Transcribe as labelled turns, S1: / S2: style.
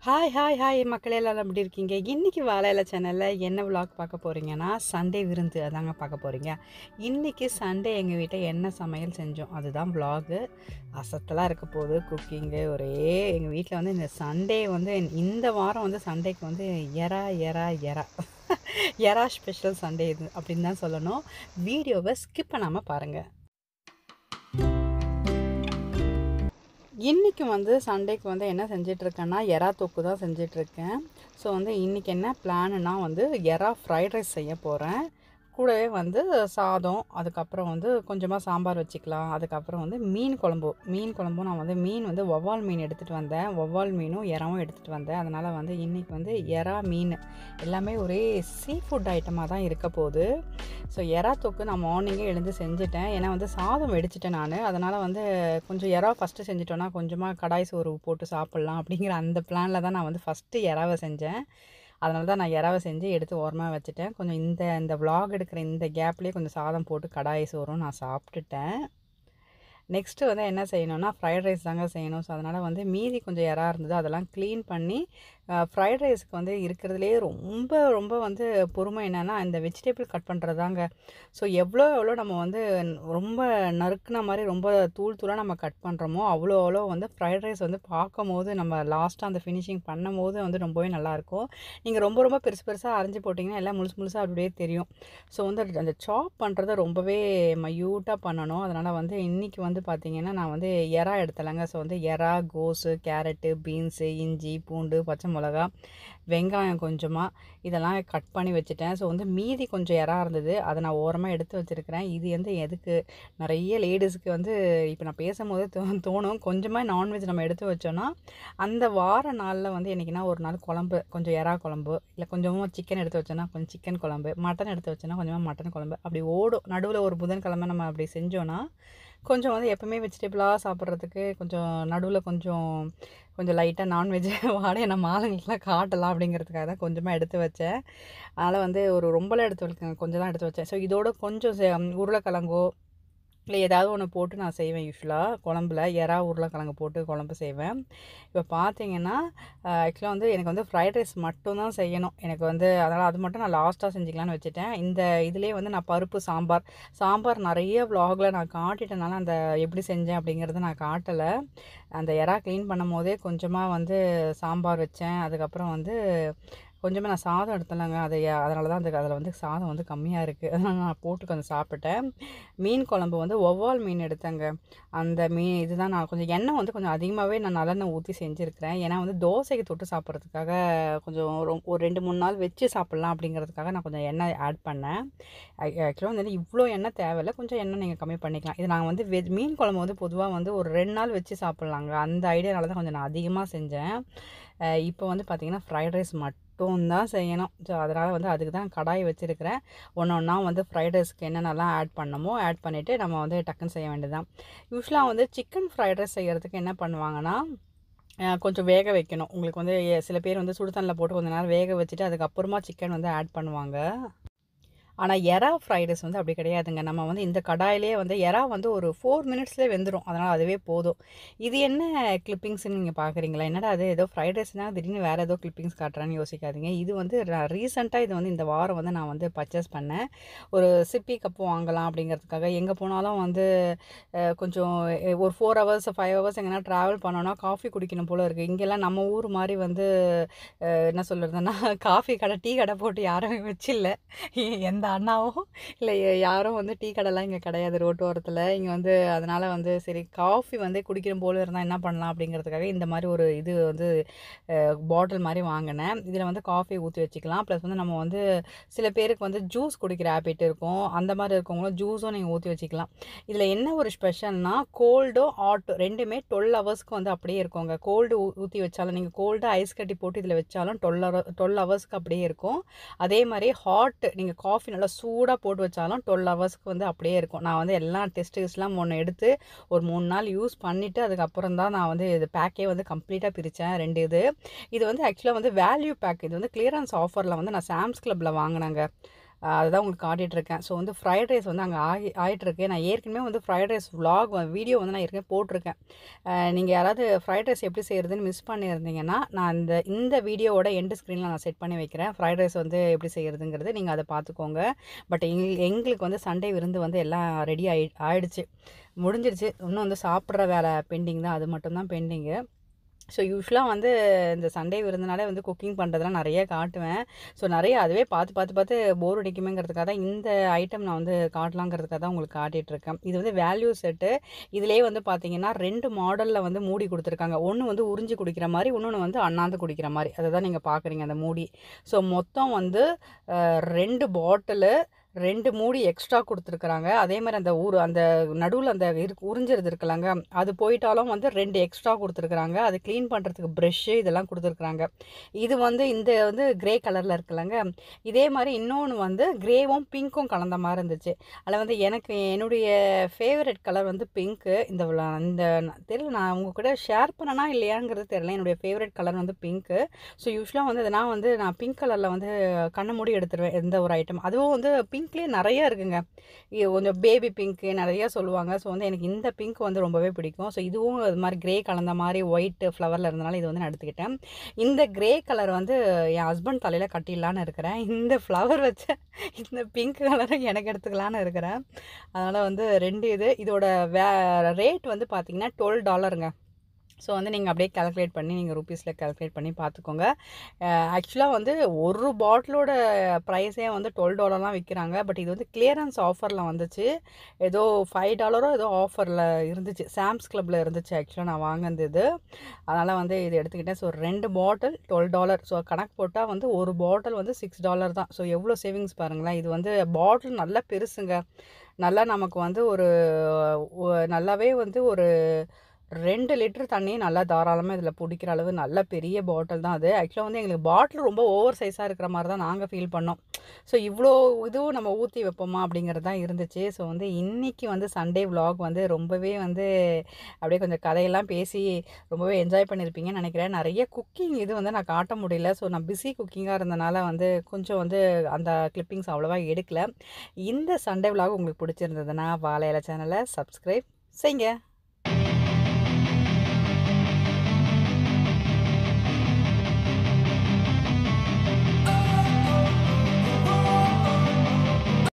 S1: Hi மக்களே எல்லாரும் எப்படி இருக்கீங்க? இன்னைக்கு வாழை இலை சேனல்ல என்ன விலாக் பார்க்க போறீங்கன்னா, சண்டே விருந்து அதாங்க பார்க்க போறீங்க. இன்னைக்கு சண்டே எங்கள் வீட்டில் என்ன சமையல் செஞ்சோம் அதுதான் விலாகு. அசத்தலாக இருக்க போகுது குக்கிங்கு. ஒரே எங்கள் வீட்டில் வந்து இந்த சண்டே வந்து இந்த வாரம் வந்து சண்டேக்கு வந்து எறா எறா எறா எறா ஸ்பெஷல் சண்டே இது அப்படின்னு தான் சொல்லணும். வீடியோவை ஸ்கிப் பண்ணாமல் பாருங்கள். இன்றைக்கி வந்து சண்டேக்கு வந்து என்ன செஞ்சிட்ருக்கேன்னா, எறா தொக்கு தான் செஞ்சிட்ருக்கேன். ஸோ வந்து இன்றைக்கி என்ன பிளானுன்னா வந்து எறா ஃப்ரைட் ரைஸ் செய்ய போகிறேன். கூடவே வந்து சாதம், அதுக்கப்புறம் வந்து கொஞ்சமாக சாம்பார் வச்சுக்கலாம். அதுக்கப்புறம் வந்து மீன் குழம்பும் நான் வந்து மீன் வந்து வவ்வால் மீன் எடுத்துகிட்டு வந்தேன். வவ்வால் மீனும் எறாவும் எடுத்துகிட்டு வந்தேன். அதனால் வந்து இன்றைக்கி வந்து எறா மீன் எல்லாமே ஒரே சீ ஃபுட் ஐட்டமாக தான் இருக்க போகுது. ஸோ எறா தொக்கு நான் மார்னிங்கே எழுந்து செஞ்சுட்டேன். ஏன்னா வந்து சாதம் வெடிச்சிட்டேன் நான். அதனால் வந்து கொஞ்சம் எறா ஃபஸ்ட்டு செஞ்சிட்டோன்னா கொஞ்சமாக கடாய் சோறு போட்டு சாப்பிட்லாம் அப்படிங்கிற அந்த பிளானில் தான் நான் வந்து ஃபஸ்ட்டு எறாவை செஞ்சேன். அதனால தான் நான் எறாவை செஞ்சு எடுத்து ஓரமாக வச்சுட்டேன். கொஞ்சம் இந்த விலாக் எடுக்கிற இந்த கேப்லேயே கொஞ்சம் சாதம் போட்டு கடாய் சோறும் நான் சாப்பிட்டுட்டேன். நெக்ஸ்ட்டு வந்து என்ன செய்யணும்னா, ஃப்ரைட் ரைஸ் தாங்க செய்யணும். ஸோ அதனால் வந்து மீதி கொஞ்சம் எறா இருந்தது, அதெல்லாம் க்ளீன் பண்ணி ஃப்ரைட் ரைஸ்க்கு வந்து இருக்கிறதுலே ரொம்ப ரொம்ப வந்து பொறுமை என்னென்னா, இந்த வெஜிடபிள் கட் பண்ணுறது தாங்க. ஸோ எவ்வளோ நம்ம வந்து ரொம்ப நறுக்குன மாதிரி ரொம்ப தூளாக நம்ம கட் பண்ணுறோமோ, அவ்வளோ வந்து ஃப்ரைட் ரைஸ் வந்து பார்க்கும்போது நம்ம லாஸ்ட்டாக அந்த ஃபினிஷிங் பண்ணும்போது வந்து ரொம்பவே நல்லாயிருக்கும். நீங்கள் ரொம்ப பெருசாக அரைஞ்சி போட்டிங்கன்னா எல்லாம் முழுசாக அப்படியே தெரியும். ஸோ வந்து அந்த சாப் பண்ணுறத ரொம்பவே மையூட்டாக பண்ணணும். அதனால் வந்து இன்றைக்கி வந்து பார்த்திங்கன்னா, நான் வந்து எறா எடுத்தலைங்க. ஸோ வந்து எறா, கோஸு, கேரட்டு, பீன்ஸு, இஞ்சி, பூண்டு, பச்சை மிளகா, வெங்காயம் கொஞ்சமாக இதெல்லாம் கட் பண்ணி வச்சுட்டேன். ஸோ வந்து மீதி கொஞ்சம் எறா இருந்தது, அதை நான் ஓரமாக எடுத்து வச்சுருக்கிறேன். இது வந்து எதுக்கு நிறைய லேடிஸுக்கு வந்து இப்போ நான் பேசும்போது தோணும், கொஞ்சமாக நான்வெஜ் நம்ம எடுத்து வச்சோன்னா அந்த வார நாளில் வந்து என்றைக்குன்னா ஒரு நாள் குழம்பு, கொஞ்சம் எறா குழம்பு, இல்லை கொஞ்சமாக சிக்கன் எடுத்து வச்சோன்னா கொஞ்சம் சிக்கன் குழம்பு, மட்டன் எடுத்து வச்சோன்னா கொஞ்சமாக மட்டன் குழம்பு, அப்படி ஓடும். நடுவில் ஒரு புதன்கிழமை நம்ம அப்படி செஞ்சோன்னா கொஞ்சம் வந்து எப்போவுமே வெஜிடபிளாக சாப்பிட்றதுக்கு கொஞ்சம் நடுவில் கொஞ்சம் லைட்டாக நான்வெஜ் வாடையை நம்ம ஆளுங்களுக்குலாம் காட்டலாம் அப்படிங்கிறதுக்காக தான் கொஞ்சமாக எடுத்து வச்சேன். அதனால் வந்து ரொம்பலாம் எடுத்து வைக்க கொஞ்சம் தான் எடுத்து வச்சேன். ஸோ இதோட கொஞ்சம் உருளைக்கிழங்கோ இல்லை ஏதாவது ஒன்று போட்டு நான் செய்வேன். யூஸ்வலாக குழம்புல எறா உருளைக்கிழங்கு போட்டு குழம்பு செய்வேன். இப்போ பார்த்தீங்கன்னா ஆக்சுவலாக வந்து எனக்கு வந்து ஃப்ரைட் ரைஸ் மட்டும் தான் செய்யணும் எனக்கு வந்து. அதனால் அது மட்டும் நான் லாஸ்ட்டாக செஞ்சுக்கலான்னு வச்சுட்டேன். இந்த இதிலே வந்து நான் பருப்பு சாம்பார் நிறைய விலாகில் நான் காட்டிட்டனால அந்த எப்படி செஞ்சேன் அப்படிங்கிறத நான் காட்டலை. அந்த எறா க்ளீன் பண்ணும் போதே கொஞ்சமாக வந்து சாம்பார் வச்சேன். அதுக்கப்புறம் வந்து கொஞ்சமாக நான் சாதம் எடுத்தேன்லங்க, அதனால தான் அதில் வந்து சாதம் வந்து கம்மியாக இருக்குது. அதனால் நான் போட்டு கொஞ்சம் சாப்பிட்டேன். மீன் குழம்பு வந்து வவ்வால் மீன் எடுத்தேங்க. அந்த இதுதான் நான் கொஞ்சம் எண்ணெய் வந்து கொஞ்சம் அதிகமாகவே நான் நல்லெண்ணெய் ஊற்றி செஞ்சுருக்கிறேன். ஏன்னா வந்து தோசைக்கு தொட்டு சாப்பிட்றதுக்காக கொஞ்சம் ஒரு 2-3 நாள் வச்சு சாப்பிட்லாம் அப்படிங்கிறதுக்காக நான் கொஞ்சம் எண்ணெய் ஆட் பண்ணேன். ஆக்சுவலாக வந்து இவ்வளோ எண்ணெய் தேவையில்லை, கொஞ்சம் எண்ணெய் நீங்கள் கம்மி பண்ணிக்கலாம். இது நாங்கள் வந்து மீன் குழம்பு வந்து பொதுவாக வந்து ஒரு 2 நாள் வச்சு சாப்பிட்லாங்க. அந்த ஐடியானால தான் கொஞ்சம் நான் அதிகமாக செஞ்சேன். இப்போ வந்து பார்த்திங்கன்னா ஃப்ரைட் ரைஸ் மட்டும் தான் செய்யணும். ஸோ அதனால் வந்து அதுக்கு தான் கடாய் வச்சுருக்கிறேன். ஒன்றா வந்து ஃப்ரைட் ரைஸ்க்கு என்னென்னலாம் ஆட் பண்ணணுமோ ஆட் பண்ணிவிட்டு நம்ம வந்து டக்குன்னு செய்ய வேண்டியது தான். யூஸ்வலாக வந்து சிக்கன் ஃப்ரைட் ரைஸ் செய்கிறதுக்கு என்ன பண்ணுவாங்கன்னா, கொஞ்சம் வேக வைக்கணும். உங்களுக்கு வந்து சில பேர் வந்து சுடு தண்ணியில் போட்டு கொஞ்சம் நேரம் வேக வச்சுட்டு அதுக்கப்புறமா சிக்கன் வந்து ஆட் பண்ணுவாங்க. ஆனால் எறா ஃப்ரைட் ரைஸ் வந்து அப்படி கிடையாதுங்க. நம்ம வந்து இந்த கடாயிலே வந்து எறா வந்து ஒரு 4 மினிட்ஸ்லேயே வெந்துடும். அதனால் அதுவே போதும். இது என்ன கிளிப்பிங்ஸ்ன்னு நீங்கள் பார்க்குறீங்களா? என்னடா அது ஏதோ ஃப்ரைட் ரைஸ்னால் திடீர்னு வேறு ஏதோ கிளிப்பிங்ஸ் காட்டுறான்னு யோசிக்காதீங்க. இது வந்து ரீசெண்டாக இது வந்து இந்த வாரம் வந்து நான் வந்து பர்ச்சேஸ் பண்ணேன். ஒரு சிப்பி கப்பு வாங்கலாம் அப்படிங்கிறதுக்காக. எங்கே போனாலும் வந்து கொஞ்சம் ஒரு 4 ஹவர்ஸ் 5 ஹவர்ஸ் எங்கன்னா ட்ராவல் பண்ணோன்னா காஃபி குடிக்கணும் போல் இருக்குது. இங்கெல்லாம் நம்ம ஊர் மாதிரி வந்து என்ன சொல்கிறதுன்னா டீ கடை போட்டு யாரும் வச்சில்ல. எந்த அண்ணாவும் இல்லை யாரும் வந்து டீ கடைலாம் இங்கே கிடையாது ரோட்டு ஓரத்தில். இங்கே வந்து அதனால் வந்து சரி காஃபி வந்து குடிக்கணும் போல் இருந்தால் என்ன பண்ணலாம் அப்படிங்கிறதுக்காக இந்த மாதிரி ஒரு இது வந்து பாட்டில் மாதிரி வாங்கினேன். இதில் வந்து காஃபி ஊற்றி வச்சுக்கலாம். ப்ளஸ் வந்து நம்ம வந்து சில பேருக்கு வந்து ஜூஸ் குடிக்கிற ஹேபிட் இருக்கும். அந்த மாதிரி இருக்கவங்களும் ஜூஸும் நீங்கள் ஊற்றி வச்சுக்கலாம். இதில் என்ன ஒரு ஸ்பெஷல்னால் கோல்டோ ஹாட் ரெண்டுமே 12 ஹவர்ஸ்க்கு வந்து அப்படியே இருக்குங்க. கோல்டு ஊற்றி வச்சாலும் நீங்கள் கோல்டு ஐஸ் கட்டி போட்டு இதில் வச்சாலும் 12 ஹவர்ஸ்க்கு அப்படியே இருக்கும். அதே மாதிரி ஹாட் நீங்கள் காஃபி நல்லா சூடாக போட்டு வச்சாலும் 12 ஹவர்ஸ்க்கு வந்து அப்படியே இருக்கும். நான் வந்து எல்லா டெஸ்ட்லாம் ஒன்று எடுத்து ஒரு 3 நாள் யூஸ் பண்ணிவிட்டு அதுக்கப்புறம் தான் நான் வந்து இது பேக்கே வந்து கம்ப்ளீட்டாக பிரித்தேன் 2 இது வந்து ஆக்சுவலாக வந்து வேல்யூ பேக். இது வந்து கிளியரன்ஸ் ஆஃபரில் வந்து நான் சாம்ஸ் கிளப்பில் வாங்கினேங்க. அதுதான் உங்களுக்கு காட்டிகிட்ருக்கேன். ஸோ வந்து ஃப்ரைட் ரைஸ் வந்து அங்கே ஆகிட்டுருக்கு. நான் ஏற்கனவே வந்து ஃப்ரைட் ரைஸ் விலாக் வீடியோ வந்து நான் ஏற்கனவே போட்டிருக்கேன். நீங்கள் யாராவது ஃப்ரைட் ரைஸ் எப்படி செய்கிறதுன்னு மிஸ் பண்ணியிருந்தீங்கன்னா, நான் இந்த வீடியோவோட எண்டு ஸ்க்ரீனில் நான் செட் பண்ணி வைக்கிறேன். ஃப்ரைட் ரைஸ் வந்து எப்படி செய்கிறதுங்கிறது நீங்கள் அதை பார்த்துக்கோங்க. பட் எங்களுக்கு வந்து சண்டே விருந்து வந்து எல்லாம் ரெடி ஆயிடுச்சு, முடிஞ்சிடுச்சு. இன்னும் வந்து சாப்பிட்ற வேலை பெண்டிங் தான், அது மட்டும்தான் பெண்டிங்கு. ஸோ யூஸ்வலாக வந்து இந்த சண்டே விருந்தினாலே வந்து குக்கிங் பண்ணுறதுலாம் நிறைய காட்டுவேன். ஸோ நிறைய அதுவே பார்த்து போர் அடிக்குமேங்கிறதுக்காக தான் இந்த ஐட்டம் நான் வந்து காட்டலாங்கிறதுக்காக தான் உங்களுக்கு காட்டிகிட்ருக்கேன். இது வந்து வேல்யூ செட்டு. இதிலே வந்து பார்த்தீங்கன்னா 2 மாடலில் வந்து மூடி கொடுத்துருக்காங்க. ஒன்று வந்து உறிஞ்சி குடிக்கிற மாதிரி, இன்னொன்று வந்து அண்ணாந்து குடிக்கிற மாதிரி. அதை தான் நீங்கள் பார்க்குறீங்க அந்த மூடி. ஸோ மொத்தம் வந்து 2 பாட்டிலு, 2 மூடி எக்ஸ்ட்ரா கொடுத்துருக்குறாங்க. அதே மாதிரி அந்த நடுவில் அந்த உறிஞ்சிறது இருக்குல்லங்க, அது போயிட்டாலும் வந்து 2 எக்ஸ்ட்ரா கொடுத்துருக்குறாங்க. அது க்ளீன் பண்ணுறதுக்கு ப்ரெஷ்ஷு இதெல்லாம் கொடுத்துருக்குறாங்க. இது வந்து இந்த வந்து கிரே கலரில் இருக்குல்லங்க, இதே மாதிரி இன்னொன்று வந்து கிரேவும் பிங்க்கும் கலந்த மாதிரி இருந்துச்சு. அதில் வந்து என்னுடைய ஃபேவரட் கலர் வந்து பிங்க்கு. இந்த தெரியல, நான் உங்கள் கூட ஷேர் பண்ணனா இல்லையாங்கிறது தெரியல. என்னுடைய ஃபேவரட் கலர் வந்து பிங்க்கு. ஸோ யூஸ்வலாக வந்து நான் பிங்க் கலரில் வந்து கண்ணை மூடி எடுத்துருவேன் எந்த ஒரு ஐட்டம். அதுவும் வந்து பிங்க்லேயே நிறையா இருக்குங்க. இது கொஞ்சம் பேபி பிங்க்கு நிறையா சொல்லுவாங்க. ஸோ வந்து எனக்கு இந்த பிங்க் வந்து ரொம்பவே பிடிக்கும். ஸோ இதுவும் அது மாதிரி கிரே கலந்த மாதிரி ஒயிட் ஃப்ளவரில் இருந்தனால இது வந்து நான் எடுத்துக்கிட்டேன். இந்த கிரே கலர் வந்து என் ஹஸ்பண்ட் தலையில் கட்டிடலான்னு இருக்கிறேன். இந்த ஃப்ளவர் வச்ச இந்த பிங்க் கலரை எனக்கு எடுத்துக்கலான்னு இருக்கிறேன். அதனால் வந்து 2 இதோட ரேட் வந்து பார்த்திங்கன்னா $12ங்க. ஸோ வந்து நீங்கள் அப்படியே கால்குலேட் பண்ணி நீங்கள் ரூபீஸில் கால்குலேட் பண்ணி பார்த்துக்கோங்க. ஆக்சுவலாக வந்து ஒரு பாட்டிலோட ப்ரைஸே வந்து $12 விற்கிறாங்க. பட் இது வந்து கிளியரன்ஸ் ஆஃபரில் வந்துச்சு. ஏதோ $5 ஏதோ ஆஃபரில் இருந்துச்சு, சாம்ஸ் கிளப்பில் இருந்துச்சு. ஆக்சுவலாக நான் வாங்கினது இது, அதனால் வந்து இது எடுத்துக்கிட்டேன். ஸோ 2 பாட்டில் $12. ஸோ கணக்கு போட்டால் வந்து ஒரு பாட்டில் வந்து $6 தான். ஸோ எவ்வளோ சேவிங்ஸ் பாருங்களேன். இது வந்து பாட்டில் நல்லா பெருசுங்க. நல்லா நமக்கு வந்து நல்லாவே வந்து ஒரு 2 லிட்டர் தண்ணி நல்லா தாராளமாக இதில் பிடிக்கிற அளவு நல்ல பெரிய பாட்டில் தான் அது. ஆக்சுவலாக வந்து எங்களுக்கு பாட்டில் ரொம்ப ஓவர் சைஸாக இருக்கிற மாதிரி தான் நாங்கள் ஃபீல் பண்ணோம். ஸோ இவ்வளோ இதுவும் நம்ம ஊற்றி வைப்போமா அப்படிங்கிறது தான் இருந்துச்சு. ஸோ வந்து இன்றைக்கி வந்து சண்டே விலாக் வந்து ரொம்பவே வந்து அப்படியே கொஞ்சம் கதையெல்லாம் பேசி ரொம்பவே என்ஜாய் பண்ணியிருப்பீங்கன்னு நினைக்கிறேன். நிறைய குக்கிங் இது வந்து நான் காட்ட முடியல. ஸோ நான் பிஸி குக்கிங்காக இருந்தனால வந்து கொஞ்சம் வந்து அந்த கிளிப்பிங்ஸ் அவ்வளோவா எடுக்கல. இந்த சண்டே விலாக் உங்களுக்கு பிடிச்சிருந்ததுன்னா வாழை இலை சேனலை சப்ஸ்கிரைப் செய்யுங்க.